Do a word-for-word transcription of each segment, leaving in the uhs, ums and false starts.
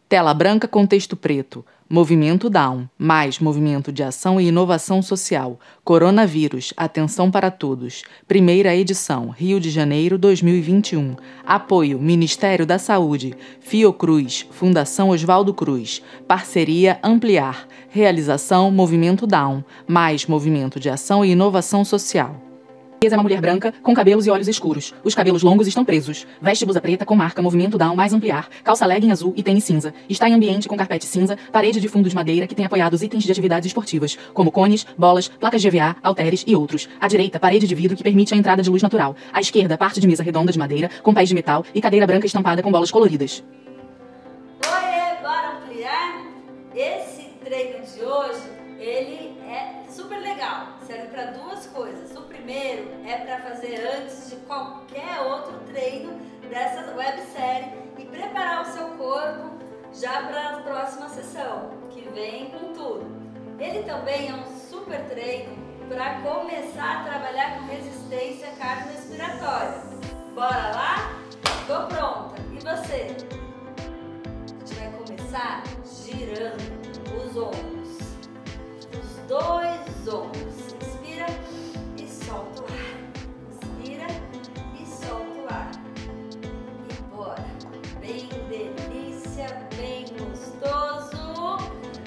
Tela branca com texto preto. Movimento Down. Mais movimento de ação e inovação social. Coronavírus. Atenção para todos. Primeira edição. Rio de Janeiro, dois mil e vinte e um. Apoio. Ministério da Saúde. Fiocruz. Fundação Oswaldo Cruz. Parceria Ampliar. Realização Movimento Down. Mais movimento de ação e inovação social. É uma mulher branca com cabelos e olhos escuros. Os cabelos longos estão presos. Veste blusa preta com marca Movimento Down mais Ampliar. Calça legging azul e tênis cinza. Está em ambiente com carpete cinza, parede de fundo de madeira que tem apoiados itens de atividades esportivas, como cones, bolas, placas de E V A, halteres e outros. À direita, parede de vidro que permite a entrada de luz natural. À esquerda, parte de mesa redonda de madeira com pés de metal e cadeira branca estampada com bolas coloridas. Oiê, bora ampliar? Esse treino de hoje, ele é super legal. Serve para duas coisas. O primeiro é para fazer antes de qualquer outro treino dessa websérie e preparar o seu corpo já para a próxima sessão, que vem com tudo. Ele também é um super treino para começar a trabalhar com resistência cardiorrespiratória. Bora lá? Tô pronta. E você? A gente vai começar girando os ombros. Os dois ombros. Inspira e solta o ar. Inspira e solta o ar. E bora. Bem delícia, bem gostoso.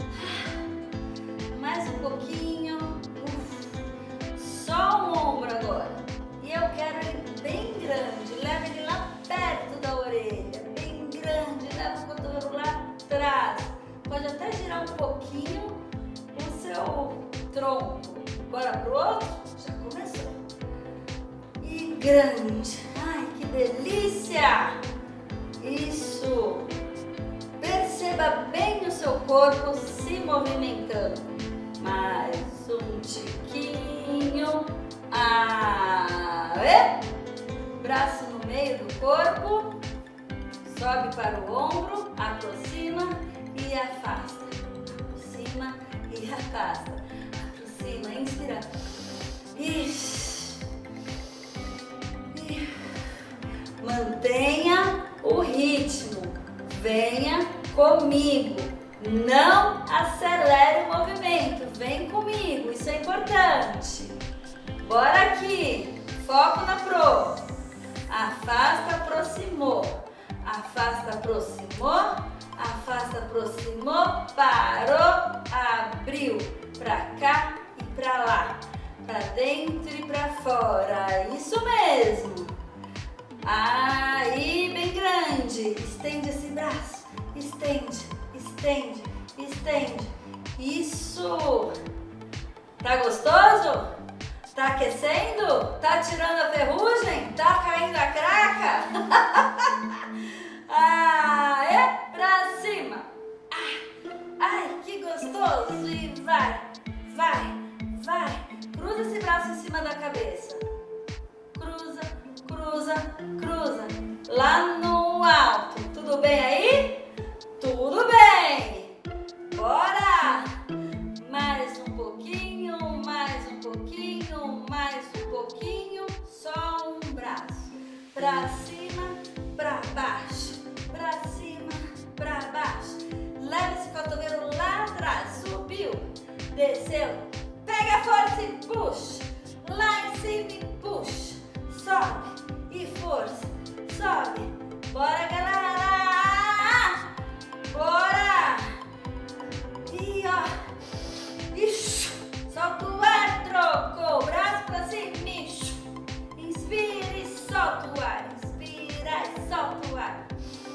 Mais um pouquinho. Uf. Só um ombro agora. E eu quero ele bem grande. Leva ele lá perto da orelha. Bem grande. Leva o cotovelo lá atrás. Pode até girar um pouquinho o seu tronco. Bora pro outro? Já começou. E grande. Ai, que delícia! Isso. Perceba bem o seu corpo se movimentando. Mais um tiquinho. Aê! Braço no meio do corpo. Sobe para o ombro. Aproxima e afasta. Aproxima e afasta. Aproxima, inspira. Ixi. Ixi. Mantenha o ritmo. Venha comigo. Não acelere o movimento. Vem comigo. Isso é importante. Bora aqui. Foco na pro. Afasta, aproximou. Afasta, aproximou. Afasta, aproximou, parou, abriu, pra cá e pra lá, pra dentro e pra fora, isso mesmo. Aí, bem grande, estende esse braço, estende, estende, estende, isso. Tá gostoso? Tá aquecendo? Tá tirando a ferrugem? Tá caindo a craca? Ah, é pra cima. Ah, ai, que gostoso. E vai, vai, vai. Cruza esse braço em cima da cabeça. Cruza, cruza, cruza. Lá no alto. Tudo bem aí? Tudo bem. Bora. Mais um pouquinho, mais um pouquinho, mais um pouquinho. Só um braço. Pra cima, pra baixo. Pra cima, pra baixo. Leva esse cotovelo lá atrás. Subiu, desceu. Pega força e puxa. Lá em cima e puxa. Sobe e força. Sobe. Bora, galera. Bora. E ó. Ixi. Solta o ar, trocou. Braço pra cima. Ixi. Inspira e solta o ar. Inspira e solta o ar.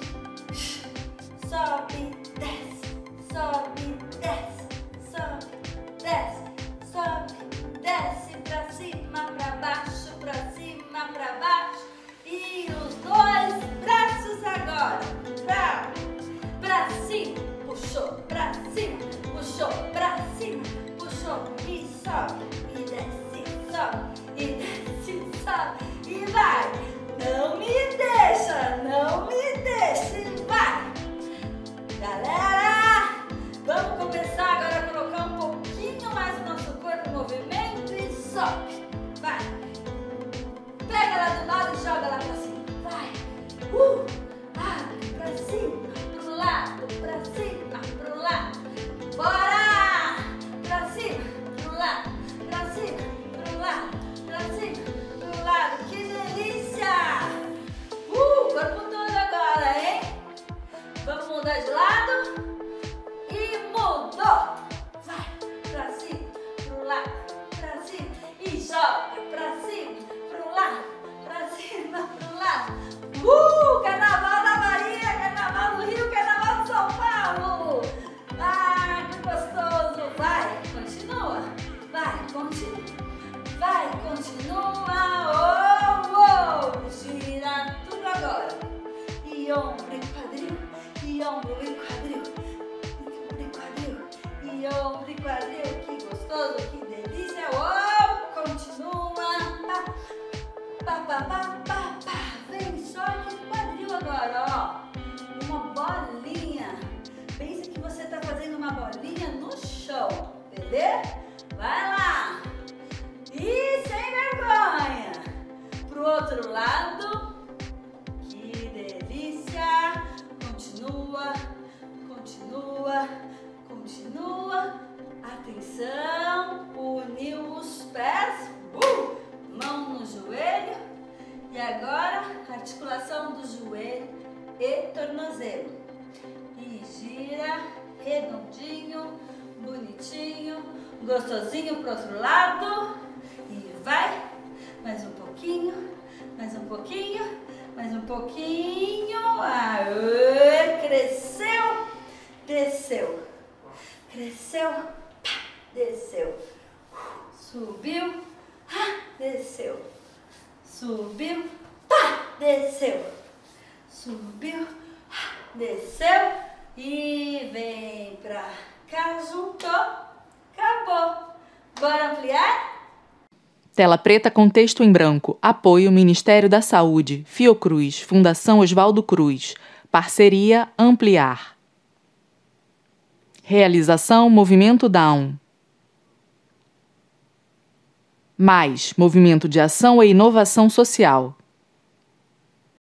Sobe, desce, sobe, desce, sobe, desce, sobe, desce, pra cima, pra baixo, pra cima, pra baixo. E os dois braços agora. Pra, pra cima, puxou, pra cima, puxou, pra cima, puxou. E sobe, e desce, sobe, e desce, sobe. E vai. Não me deixa, não me deixa, e vai. Galera, vamos começar agora a colocar um pouquinho mais o nosso corpo em movimento e sobe. Vai. Pega lá do lado e joga lá pra cima. Vai. Uh. Ah, pra cima, pro lado, pra mudar de lado. E mudou. Vai pra cima, pro lado, pra cima. E joga pra cima, pro lado, pra cima, pro lado. Uh, Carnaval da Bahia, Carnaval do Rio, Carnaval de São Paulo. Ah, que gostoso. Vai, continua. Vai, continua. Vai, continua. Oh, oh. Gira tudo agora. E ombro e quadril, e ombro e quadril. Ombro e quadril, e ombro e quadril. Que gostoso, que delícia. Oh, continua. Pá, pá, pá, pá, pá. Vem só de quadril agora, ó. Uma bolinha. Pensa que você tá fazendo uma bolinha no chão, beleza? Vai lá. E sem vergonha. Pro outro lado. Que delícia. Continua, continua, continua. Atenção. Uniu os pés. Uh, mão no joelho. E agora, articulação do joelho e tornozelo. E gira, redondinho, bonitinho, gostosinho pro outro lado. E vai, mais um pouquinho, mais um pouquinho, mais um pouquinho. Aê, cresceu, desceu, cresceu, pá, desceu, subiu, ah, desceu, subiu, pá, desceu, subiu, ah, desceu e vem pra cá, juntou, acabou. Bora ampliar? Tela preta com texto em branco. Apoio Ministério da Saúde, Fiocruz, Fundação Oswaldo Cruz. Parceria Ampliar. Realização Movimento Down. Mais, Movimento de Ação e Inovação Social.